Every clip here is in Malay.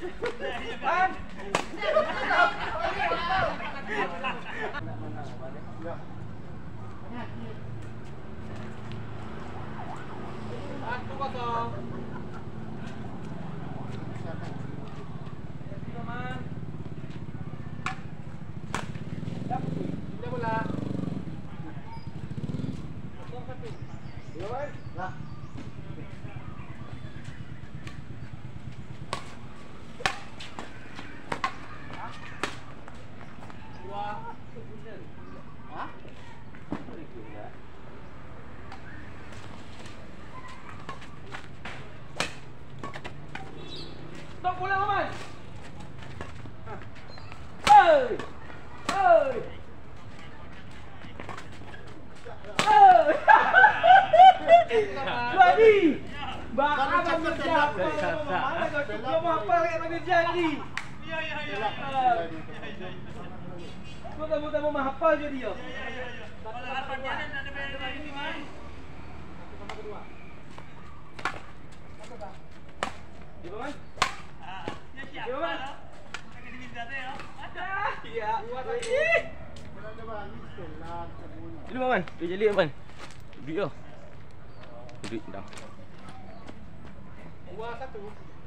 Man. Satu kosong. Man. Kita bola. Kosong satu. Dua man. Lah. Stop bola Maman. Oi. Oi. Oi. Jadi, abang kerja. Mana kau mau apa lagi abang kerja ni? Ya. Kau tak mau hafal je dia. Kalau hafal jalan ada bayar ini man. Sama kedua. Di mana? Ya siapa lah? Kaki diminta deh ya. Ada. Iya. Buat lagi. Ini Man. Dia jadi Man. Duit oh. Duit dah. Dua satu.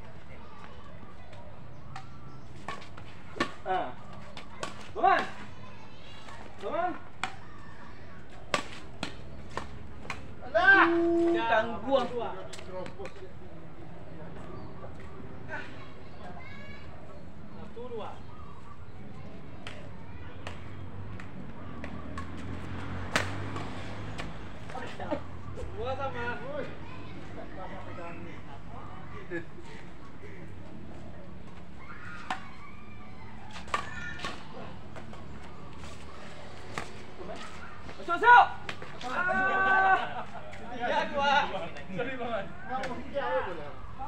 Man. Man. Alah. Tangguh. Satu dua. Dua sama. Sama pegang. Masuk. Ya dua. Sorry banget. Kamu dia boleh.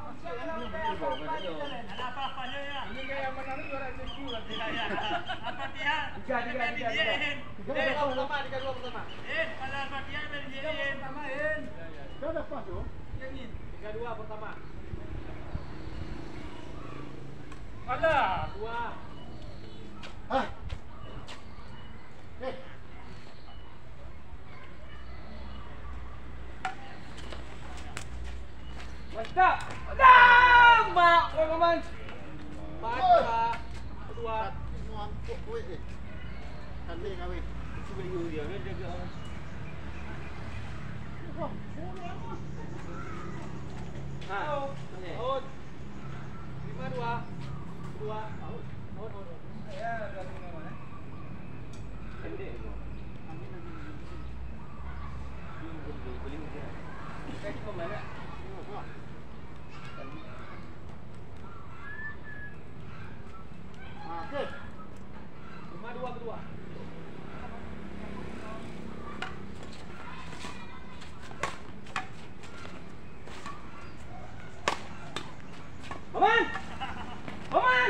Ada apa-apanya ya? Ini kayak menang 200.000 lagi. Apa dia? Tiga. Pertama, 3-2 pertama. Kalau apa dia berjadiin. Pertamain. Sudah dapat tu. Yang ini. 3-2 pertama. Ada. 2. Hah? Mantap. Mak, Maman. Baca. Kedua. Nuangkuk kowe eh. Kandeng awe. Cuba dia jaga. Out. 5-2. Kedua. Out. Ya, dah tengok mana. Kandeng. Boleh mungkin. Kaki ke mana? Okey. 5-2 kedua. Maman! Maman!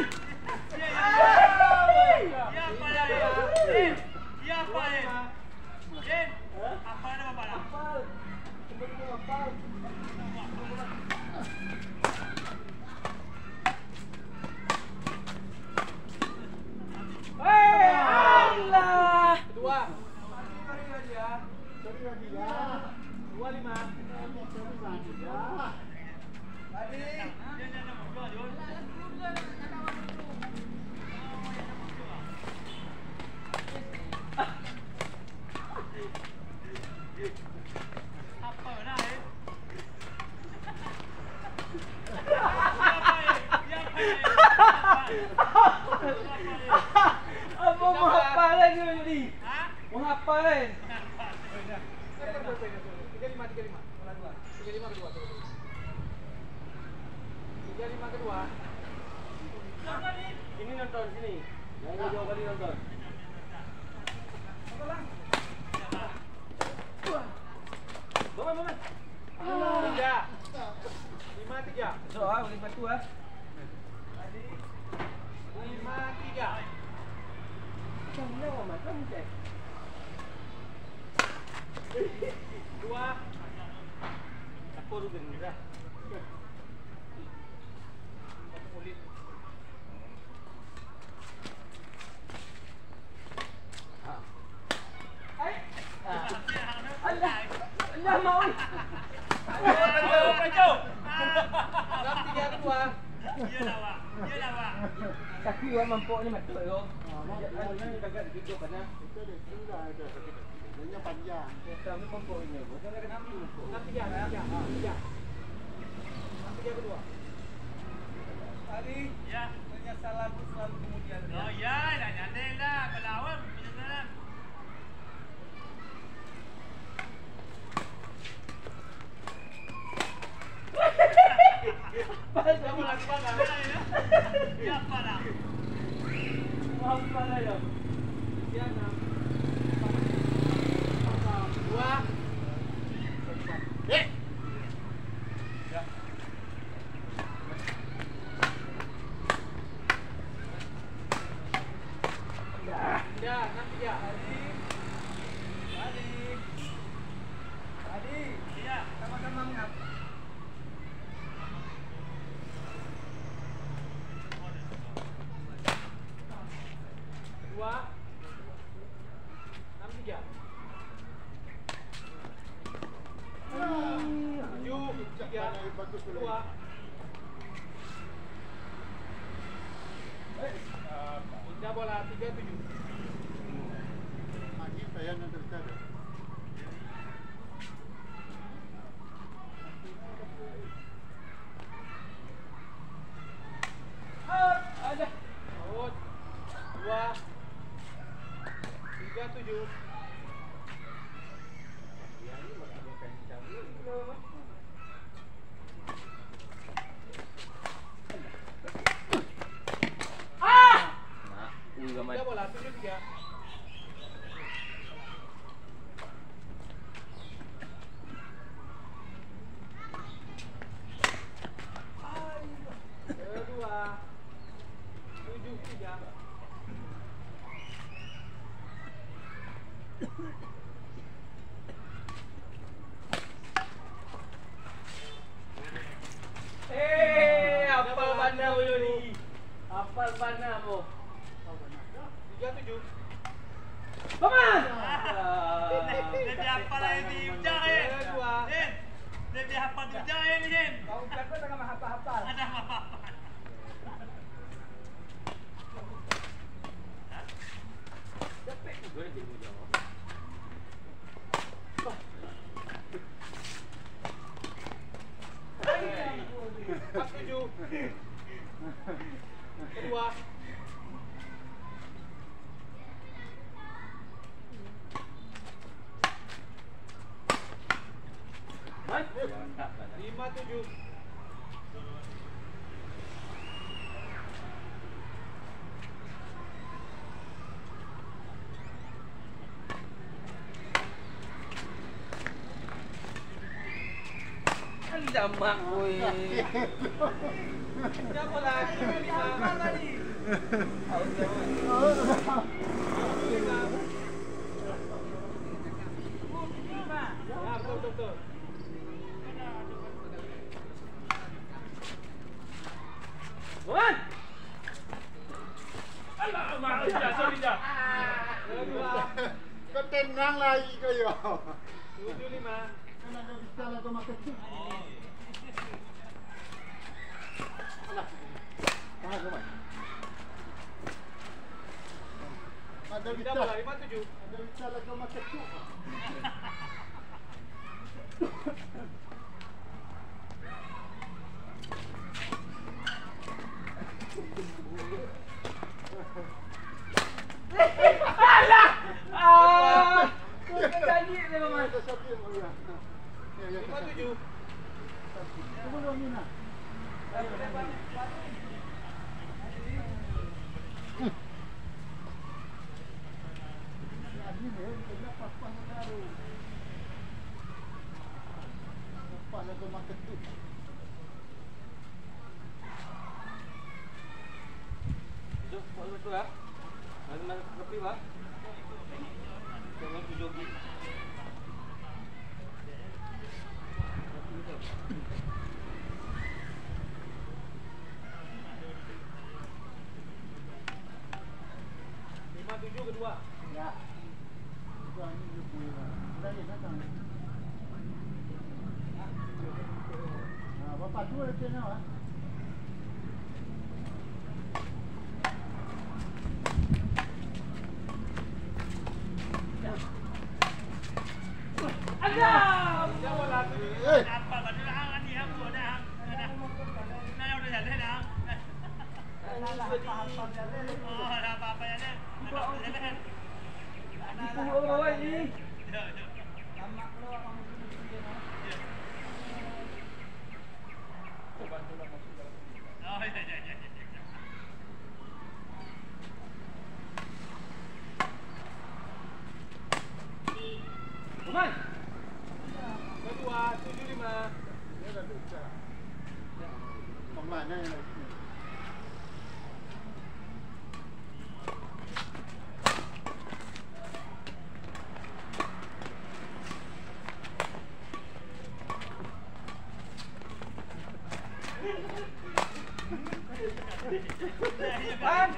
Ya apa ya? Ya apa ya? Apa ada apa? Apa? Sebelum apa? Allah. Kedua. Sorry lagi ya. 25. Tadi. Apa nak eh? Apa mau hafalan ni jadi? Mau hafalan. 35 kedua. 35 kedua. Ini nonton sini. Yang jauh kali nonton. Bangun. 5-3. So, boleh bantu ah. Tadi 5-3. Macam mana Mamat? Kamu cek. 2. Apa tu gembira? Satu kulit. kaki orang mampuk ni matul tu. Ni kagak duduk kan. Itu dia sudah ada. Dia panjang. Kami mampuk ni. Bukan nak kena mampuk. Nanti dia. Nanti dia kedua. Tadi ya, penyesalanku selalu kemudian. Oh ya, dah nyantai lah. Kalau awam penyesalan. Kamu lagi mana? Ya mana? Mau mana ya? Ya nak. Dua. Ya. Ya, nanti ya. Adi. Iya, sama-sama mengap. Dua. 63. 7. 3. 2. Indah bola 37. Ini saya nak bercakap. Ada. Out. 2. 37. Indah bola 73. Kedua 73. Apal mana mo ni? Apal mana mo? 37. Paman! Lebih hafal lagi ujang eh. Lebih hafal ujang eh ni. Kau berapa tengah hafal-hafal? Ada hafal. Dapat juga dia jawab. Empat 7. Kedua. Mas, 5-7. Jamak woi. Siapa lagi? 5 lagi. Ya, betul. Wan! Alamak, sorry dah. Kau tenang lagi kau ya. 75. Kan ada bicara kau makan tu. Alah. Tahan kau mai. Ada bicara 57. Ada bicara kau makan tu. Alah! Kau tadi dia memang. 57. Sebelum ni nak. Lagi ni kena pas-pas baru. Lepas nak makan tu. Jom, buat betul lah. Mana kopi lah. Jangan jogi. Kedua. Ya. Kedua ni dia boleh lah. Dah ni datang. Bapak dua macam mana? Oh, dah apa-apa ya ni. Dah jalan. Puluh bawah ni. Ya, ya. Tamak lu orang mesti dia no. Ya. Coba tu lah masuk dalam. Oh, ya, ya, ya, ya. Aman. Kedua 75. Dia dah lupa. Mana yang lagi? Kan?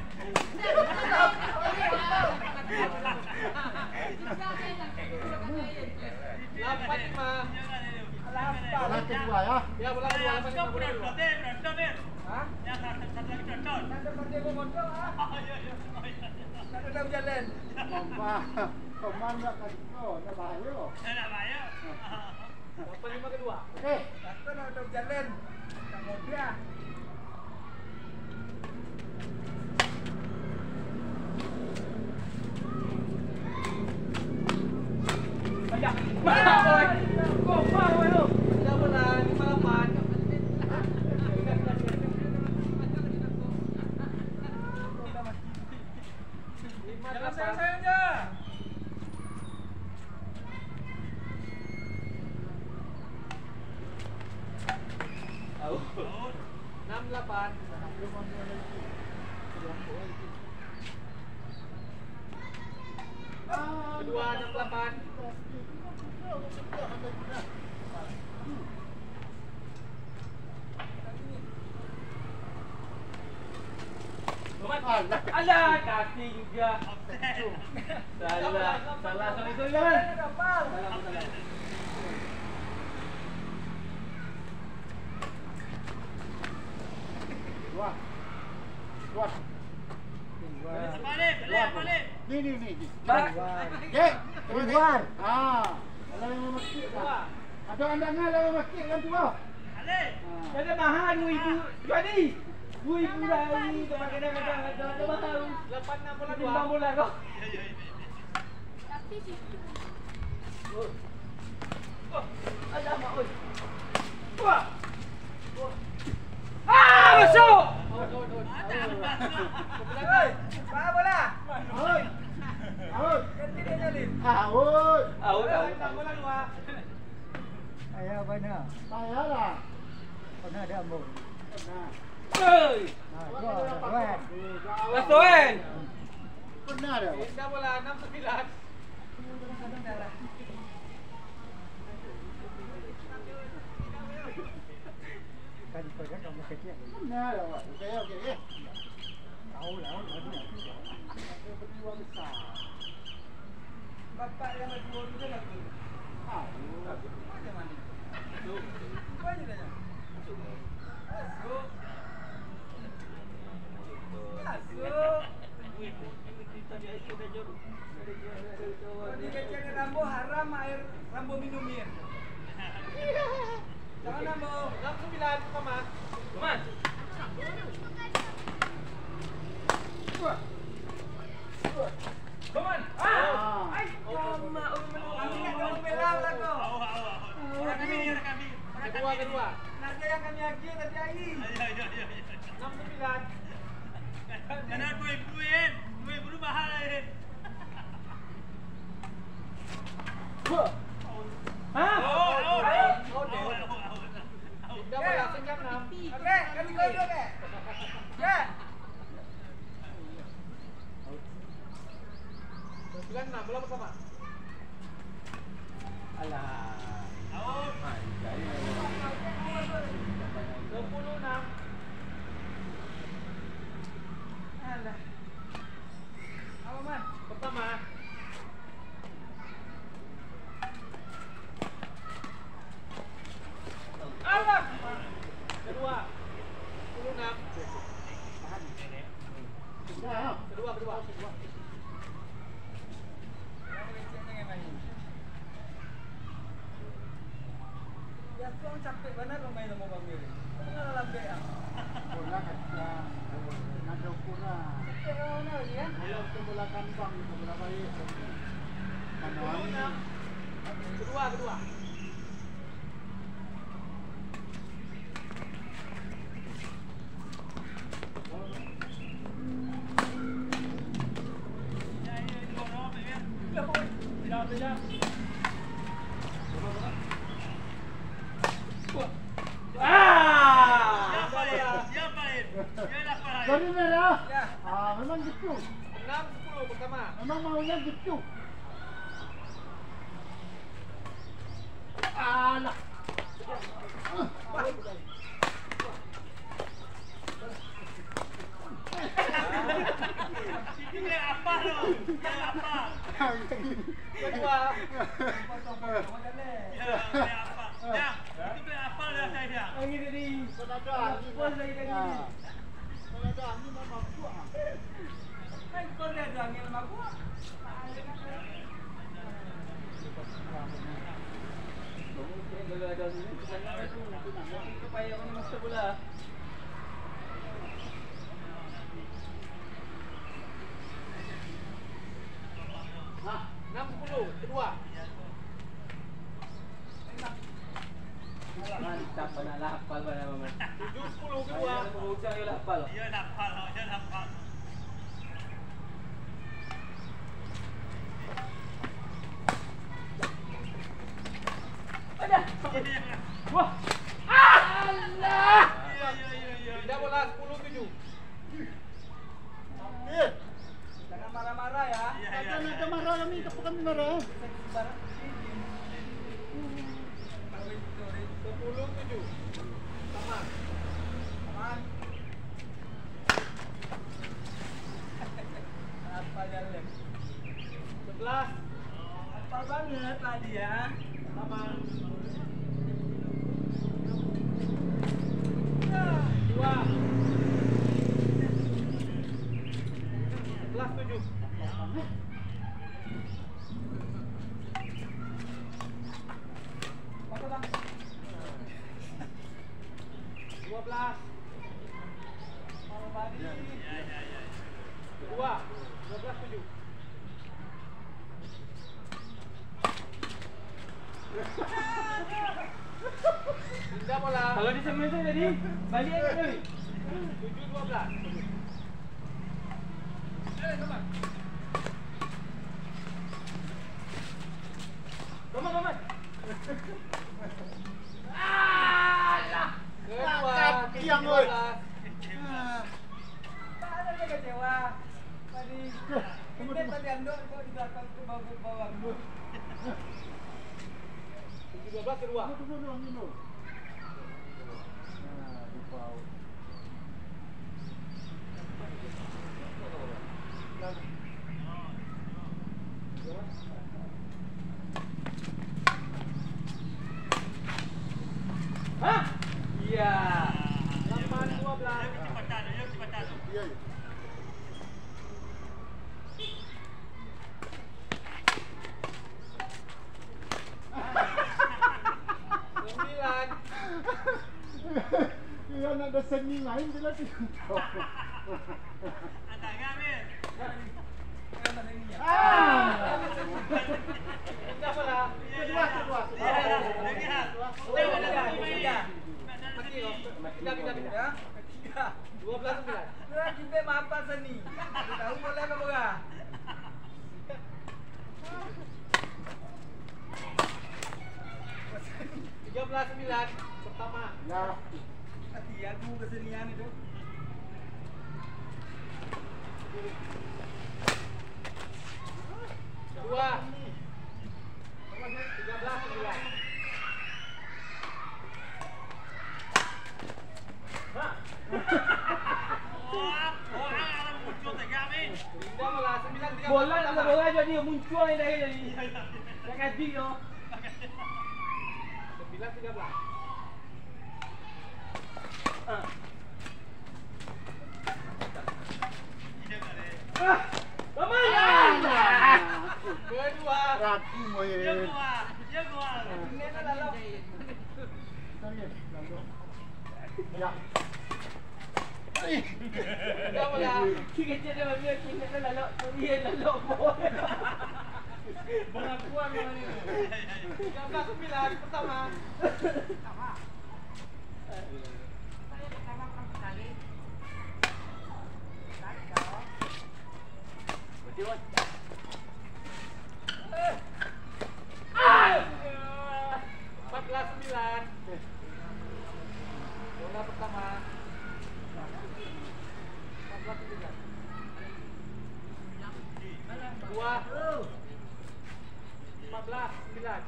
Lapan lima. Bola kedua ya. Ya bola kedua. Kau berontot ni. Hah? Yang satu lagi berontot. Ada pandai bodoh ah. Ya, ya. Tak ada jalan. Mama, teman nak kasih kau, nak bahaya. Nak bahaya. Lapan lima kedua. Eh, Tak ada jalan. Tak mau dia. Ayah. Mana boy? Kau mau lu? Ada bola 58. Jangan sayang-sayang je. Au. 68. Kedua 68. Alah, kaki juga. Salah sorry kan? Salah. kuat. Kuat. Balik. Ni. Mak. Okey, keluar. Kalau yang memakik dah. Ada andangan lah memakik kan tu kau. Balik. Ada mahal 2,000. Jadi 2,000 lagi kadang-kadang ada mahal. 86 bola Timbang 2. bola kau. Ya, ya, ya. Ada mak oi. Wah. Masuk. Hei, mana bola? Out. Out. Ganti dia nyalin. Out. Bola bola 2. Ayah mana? Saya lah. Pernah ada ambo. Pernah. Oi. Kawan. Lasuan. Pernah ada. Indah bola 69. Tadi kau kan kamu kecil. Pernah ada. Okey. Tahu lah. Ada berdua besar. Bapak yang ada 2 tu kan aku. Macam mana? Apa je dah? Masuk. Ni kecil ni Rambo haram air Rambo minum air. Jangan Rambo. 69 Mama. Man. Come on. Ai, kama Kami nak kamu bela lah kau. Orang kami. Kedua. Nanti yang kami agih tadi air. Ya. 69. Karena 2,000 mahal lah. Ha? Indah bola 96. Okey, kami gol dulu ke? Ya. 96 bola bersama. Alah. 26. Alah. Apa man? Pertama. Alah. Kedua. 26. Kedua. Ya kau capek benar main sama Bang Miri. Kau lambe ah. Bola kata. ada ukuran. Kalau ke bola kambang, ke bola balik. Mana ini? Kedua. Sorry merah. Memang gitu. 6-10 pertama. Memang maunya gitu. Alah. Ini apa lo? Apa? Kedua. Ya, itu apa dah saya? Angin tadi. Puas lagi tadi. Kalau ada angin memang kuat. Kan kau dah ada angin mak gua. Kalau ada angin, supaya orang masuk bola. Nah, 6-10 kedua. Mantap, nak hafal pada mama. 7-10 kedua. Ucap dia hafal. Dia hafal. Ada. Wah. Allah. Tidak bola 10-7. Jangan marah-marah ya. Jangan ada marah kami, bukan marah. 10-7. Sama. Aman. Apa jalan? 11. Apa banget tadi ya? Sama. 11-7. Apa bang? 12. Malam pagi. Kedua. 12-7. Tidak bola. Kalau di semen saya tadi balik aja tadi. 7-12. Come on. Kedua. Tiang, oi. 13. Tak ada yang kecewa. Tadi kita tadi andok kok di belakang ke bawah. 7-12 kedua. Dulu, angin dulu. Nah, di bawah. Hah? Iya. 8-12. Iya. Iya, nak ada seni lain bila tu. Tidak bola. Kedua. Pindah. Ya. Ketiga. 12-9. Sudah kita maafkan seni. Tahu boleh apa enggak? Tiga 13-9 pertama. Ya. Hati aku kesenian itu. Kedua. 13-9. Pindah bola 9-13. Bola jadi muncul ni dah jadi. Jangan big tu. 9-13. Kedua. Rapi mo eh. Ini kan dalam. Sorry, lalu. Ya. ni. Kau lah. Kecil dia bagi aku ingat dah lalok Korean lalok boy. Pengakuan memang ni. 13-9 pertama. Pertama. Saya pertama pertama kali. Tarik kau. Betul. 14-9. Bola pertama. 14-9. 14-9.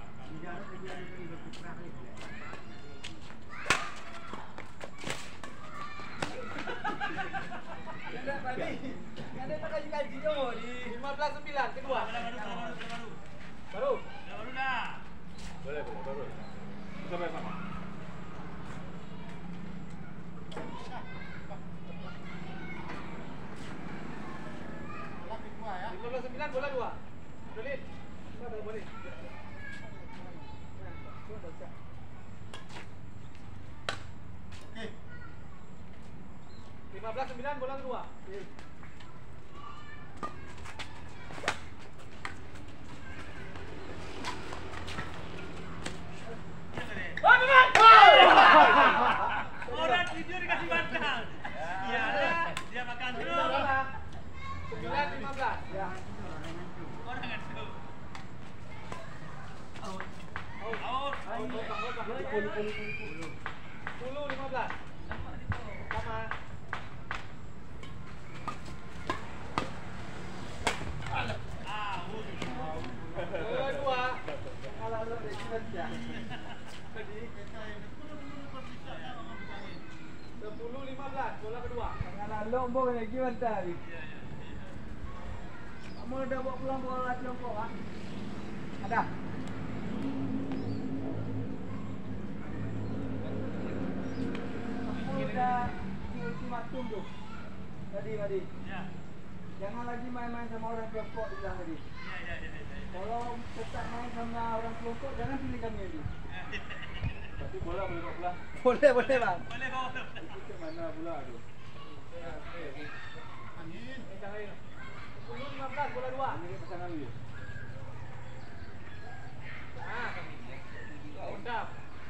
Ada tak kaji-kaji tu di 15-9 kedua. Baru dah. Boleh baru. Sampai sama. Ya. 15-9 bola 2. Dolin. Mana boleh? 15-9 bola 2. Orang tidur dikasih bantal. Ya, dia makan terus. 9-15. Ya. Orang ngantuk. Out. 10-15. Sama. Dua. Kalah lu dari saja. Tadi 10-15 bola kedua. Kalah lombok lagi mantap. Kamu dah bawa pulang bola lombok ah? Ada. Kamu dah ultimatum tu. Tadi. Ya. Jangan lagi main-main sama orang Tiongkok di bilang tadi. Ya. Kalau tetap main sama orang Tiongkok, jangan pilih kami lagi. Tapi bola boleh bawa pulang. Boleh bang. Boleh bawa. Ikut mana pula tu? Angin. 10-15 bola 2. Ini pasangan dia. Undap.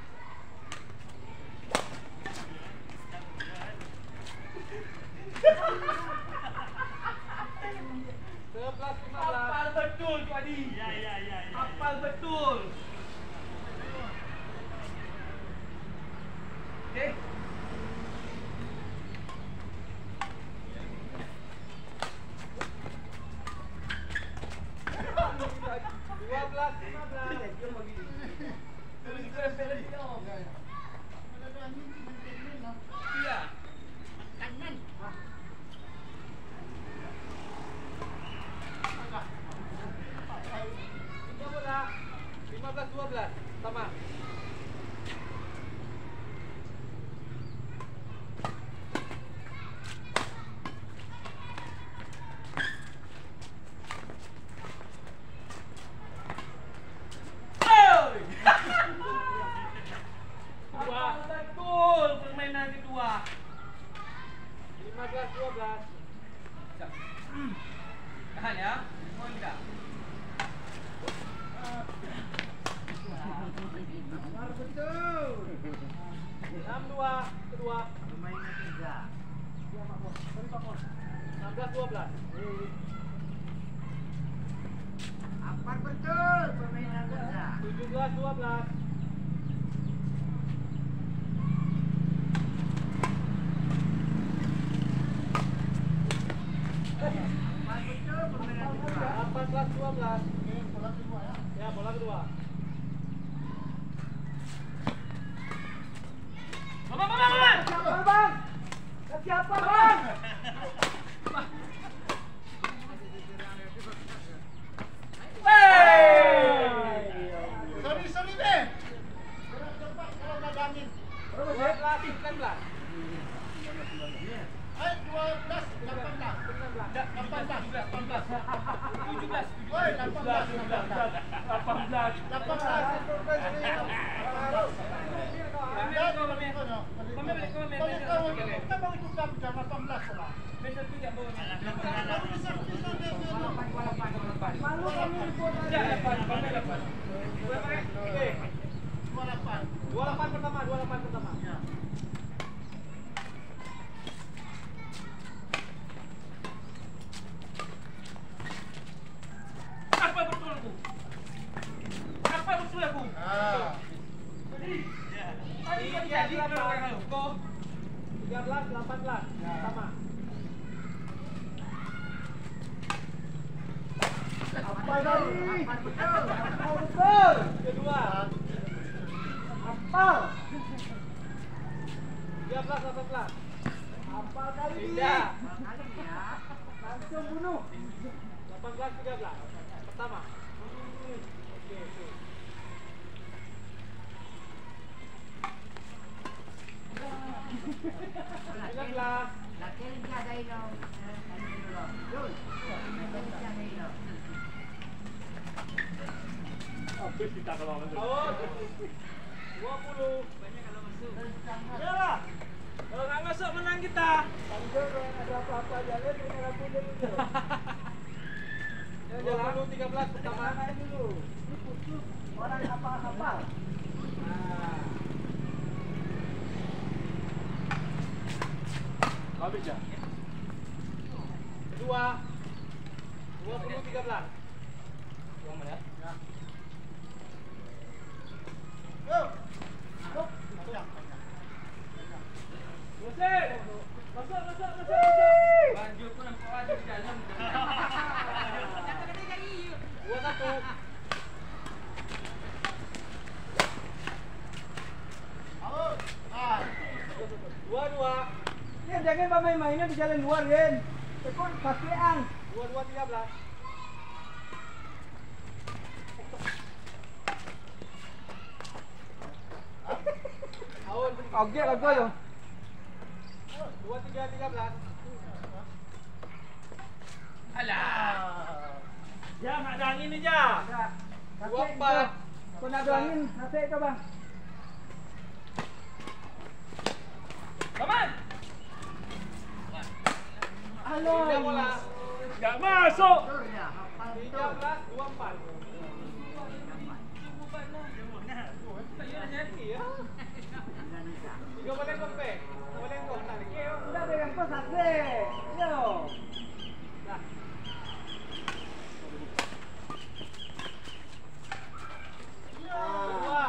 Hafal betul tu Adi. Ya. Hafal betul. Okey. Sama. Betul permainan kedua. 15-12. Tahan ya. Mau tidak? Betul. 6-2 kedua. Permainan kerja. Ya Pak Bos. Sorry Pak Bos. 16-12. Apa betul permainan kerja? 17-12. Apa betul permainan kerja? 18-12. Oke, bola kedua ya. Ya, bola kedua. Bang. Bang. Siapa bang? Sorry deh. Gerak cepat kalau nggak ada angin. Berapa sih? 19. Ayo 12, 18. 18. Woi, 18. Malu kami report aja. 28 pertama. Ya. Apa betul aku? Tadi kan jadi berapa? 13, 18. Sama. Apa tadi? Betul. Kedua. Apa? 13, 18. Apa kali ini? Tidak. Langsung bunuh. 18, 13. Pertama. Oke. 19. Out. 20. Banyak kalau masuk. Yalah. Kalau nggak masuk menang kita. Panggil kalau ada apa-apa jalan dengan lampu dulu. 20, 13 pertama. Main dulu. Ini putus orang hafal-hafal. Nah. Habis ya? Kedua. 20, 13. Yang mana? Ya. Go. Go. Masuk. Banjur pun nampak ada di dalam. 21. Out. 22. Ini jangan main-mainnya di jalan luar, Gen. Tekun pakean. 22, 13. Out. Oke lah gua dong. 23, 13. Alah. Ya, ada angin ni je. 24. Kau nak ada angin, nasib kau bang. Kaman. Halo. Tiga bola. Tak masuk. 13, 24. Tiga boleh kompek. Boleh kau tak lagi. Sudah dengan kau nasib. Yo. Dah. Kedua.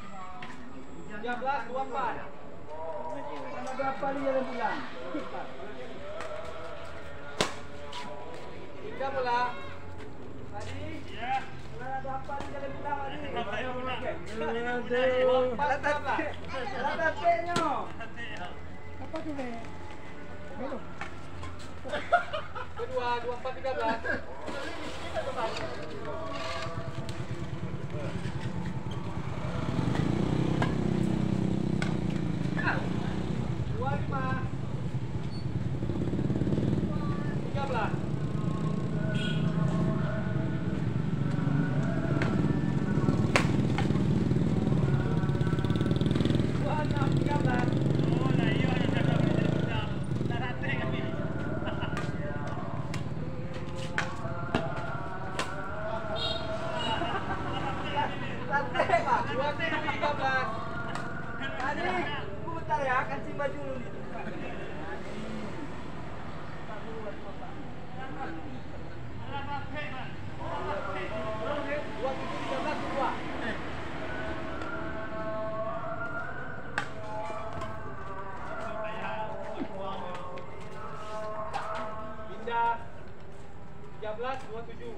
13, 24. Sama berapa ni jalan pulang? Tiga bola. Tadi. Ya. Kalau ada apa ni jalan pulang tadi? Latatnya. Apa tu ni? Belum. Kedua, 24, 13. Dua, 5. 13. Tadi, aku bentar ya, kancing baju dulu. Pindah 13, 27.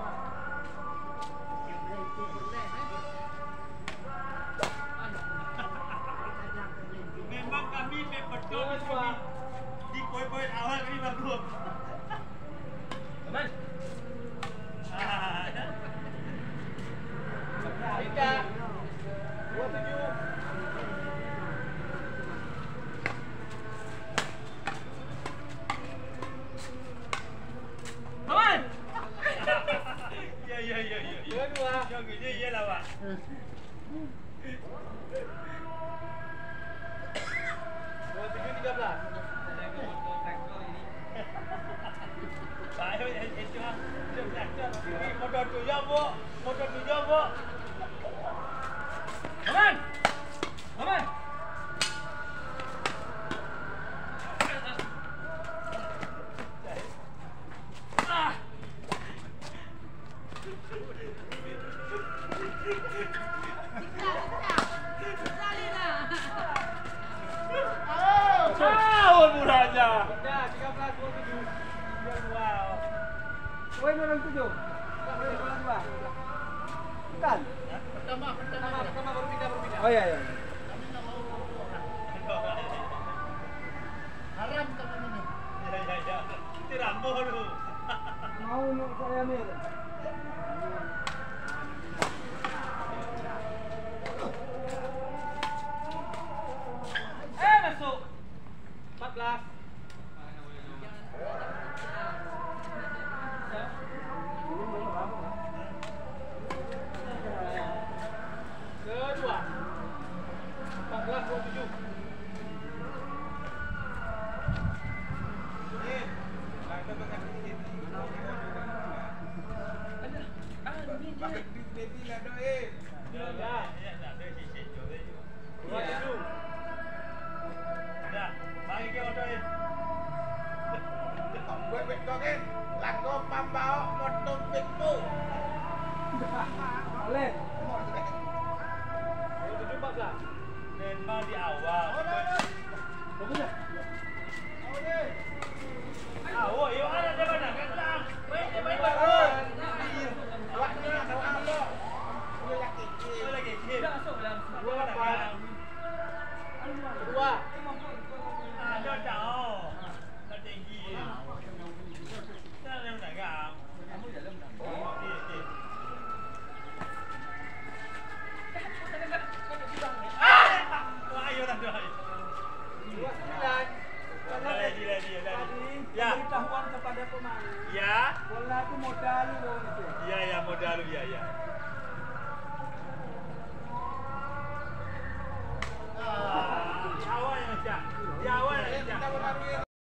Memang kami betul di poin-poin awal kami bagus. Teman. Pindah 27. Teman. Ya. Kedua. Yang ini iyalah, Pak. 27, 13. Motor 7, Bu. Motor 7, Bu. Aman. Aman. Ah. Tahun murahnya. Dah 13.27. Wow. Poin orang 7. Poin orang 2. Bukan. Pertama baru pindah. Oh iya. Haram kamu minum. Ya. Itu rambo lu. Mau nak saya ambil. Masuk. 14. Kedua. 14.27. Boleh. Memang di awal. Oh, iya ada di mana? Kencang. Baik. Kedua. Ada jauh. Tak tinggi. Dalam dagang. Kamu dalam dagang. Okey. Ayo dah. 29. Lagi. Ya. Pemberitahuan kepada pemain. Ya. Bola tu modal lu. Ya, modal lu ya. Awal yang macam.